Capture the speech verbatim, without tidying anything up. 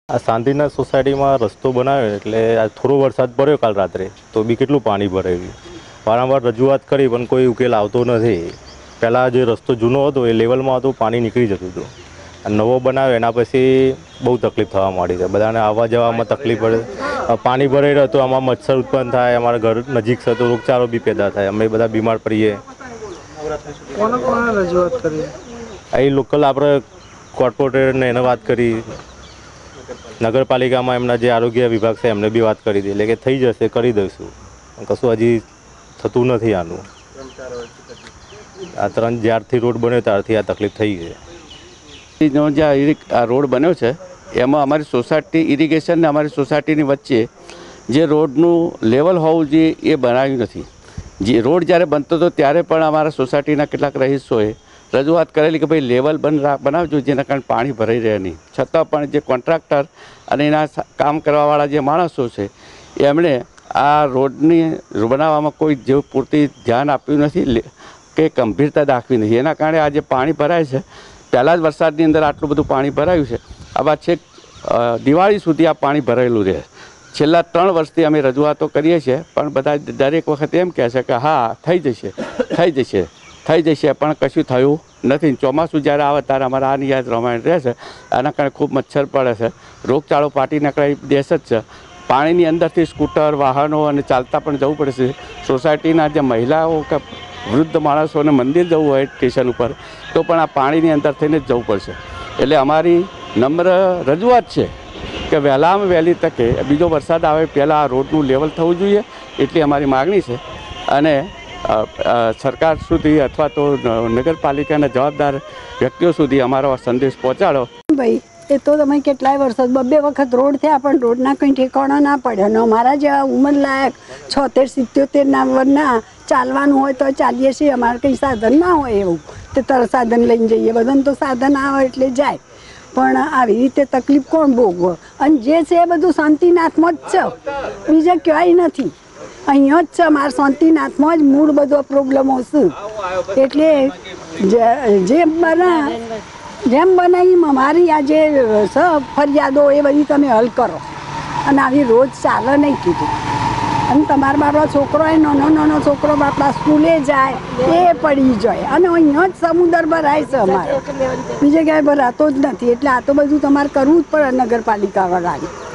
આ શાંતિનાથ સોસાયટીમાં રસ્તો બનાવ્યો એટલે આ થોડો વરસાદ પડ્યો કાલ રાત્રે તો બી કેટલું પાણી ભરાયું. વારંવાર રજૂઆત કરી પણ કોઈ ઉકેલ આવતો નથી. પહેલાં જે રસ્તો જૂનો હતો એ લેવલમાં હતો, પાણી નીકળી જતું હતું. નવો બનાવ્યો એના પછી બહુ તકલીફ થવા માંડી છે. બધાને આવવા જવામાં તકલીફ પડે. પાણી ભરાઈ રહ્યું તો આમાં મચ્છર ઉત્પન્ન થાય, અમારા ઘર નજીક છે તો રોગચાળો બી પેદા થાય, અમે બધા બીમાર પડીએ. કોને કોને રજૂઆત કરી? અહીં લોકલ આપણે કોર્પોરેટરને એને વાત કરી, નગરપાલિકામાં એમના જે આરોગ્ય વિભાગ છે એમને બી વાત કરી હતી, એટલે કે થઈ જશે, કરી દઈશું. કશું હજી થતું નથી. આનું આ ત્રણ જ્યારથી રોડ બન્યો ત્યારથી આ તકલીફ થઈ છે. જ્યાં આ રોડ બન્યો છે એમાં અમારી સોસાયટી ઇરિગેશન ને અમારી સોસાયટીની વચ્ચે જે રોડનું લેવલ હોવું જોઈએ એ બનાવ્યું નથી. જે રોડ જ્યારે બનતો હતો ત્યારે પણ અમારા સોસાયટીના કેટલાક રહીશોએ રજૂઆત કરેલી કે ભાઈ લેવલ બન બનાવજો, જેના કારણે પાણી ભરાઈ રહે નહીં. છતાં પણ જે કોન્ટ્રાક્ટર અને એના કામ કરવાવાળા જે માણસો છે એમણે આ રોડની બનાવવામાં કોઈ જેવું પૂરતી ધ્યાન આપ્યું નથી કે ગંભીરતા દાખવી નથી. એના કારણે આ જે પાણી ભરાય છે, પહેલાં જ વરસાદની અંદર આટલું બધું પાણી ભરાયું છે. આવા છેક દિવાળી સુધી આ પાણી ભરાયેલું રહે. છેલ્લા ત્રણ વર્ષથી અમે રજૂઆતો કરીએ છીએ, પણ બધા દરેક વખત એમ કહે છે કે હા થઈ જશે થઈ જશે થઈ જશે પણ કશું થયું નથી. ચોમાસું જ્યારે આવે ત્યારે અમારા આની યાદ રામાયણ રહે છે. આના કારણે ખૂબ મચ્છર પડે છે, રોગચાળો પાટી નકળાઈ દેશ જ છે. પાણીની અંદરથી સ્કૂટર, વાહનો અને ચાલતા પણ જવું પડે છે. સોસાયટીના જે મહિલાઓ કે વૃદ્ધ માણસોને મંદિર જવું હોય સ્ટેશન ઉપર તો પણ આ પાણીની અંદર થઈને જ જવું પડશે. એટલે અમારી નમ્ર રજૂઆત છે કે વહેલામાં વહેલી તકે બીજો વરસાદ આવે પહેલાં આ રોડનું લેવલ થવું જોઈએ, એટલી અમારી માગણી છે. અને સરકાર સુધી અથવા તો નગરપાલિકાના જવાબદાર વ્યક્તિઓ સુધી અમારો સંદેશ પહોંચાડો. ભાઈ એ તો તમે કેટલાય વર્ષો બબ્બે વખત રોડ થયા પણ રોડના કંઈ ઠેકાણા ના પડે. અને અમારા જેવા ઉંમરલાયક છોતેર સિત્યોતેર ના વરના ચાલવાનું હોય તો ચાલીએ છીએ. અમારે કંઈ સાધન ના હોય એવું તો તરત સાધન લઈને જઈએ. બધાને તો સાધન આવે એટલે જાય, પણ આવી રીતે તકલીફ કોણ ભોગવે? અને જે છે એ બધું શાંતિનાથમાં જ છે, બીજે ક્યાંય નથી. અહીંયા જ છે મારા શાંતિનાથમાં જ મૂળ બધો પ્રોબ્લેમો છે. એટલે જેમ બના જેમ બનાવી અમારી આ જે છે ફરિયાદો એ બધી તમે હલ કરો. અને આવી રોજ ચાલે નહીં કીધું. અને તમારા બાપા છોકરો એ નાનો નાનો છોકરો બાપા સ્કૂલે જાય એ પડી જાય. અને અહીંયા જ સમુદ્ર ભરાય છે અમારે, બીજે ક્યાંય ભરાતો જ નથી. એટલે આ તો બધું તમારે કરવું જ પડે નગરપાલિકાવાળાને.